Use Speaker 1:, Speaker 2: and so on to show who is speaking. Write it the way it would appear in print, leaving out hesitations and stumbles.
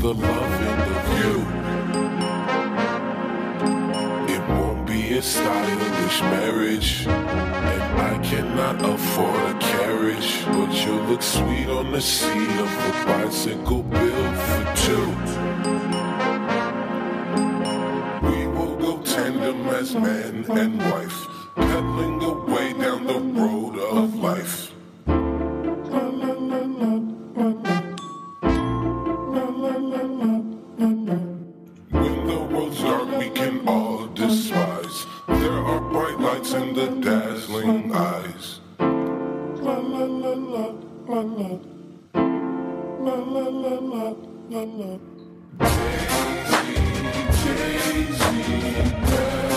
Speaker 1: the loving of you. It won't be a stylish marriage, and I cannot afford a carriage, but you'll look sweet on the seat of a bicycle built for two. We will go tandem as man and wife, pedaling away down the road of life. When the road's dark, we can all despise. There are bright lights in the dazzling eyes. La la la la la la. La la la la la la. Daisy, Daisy,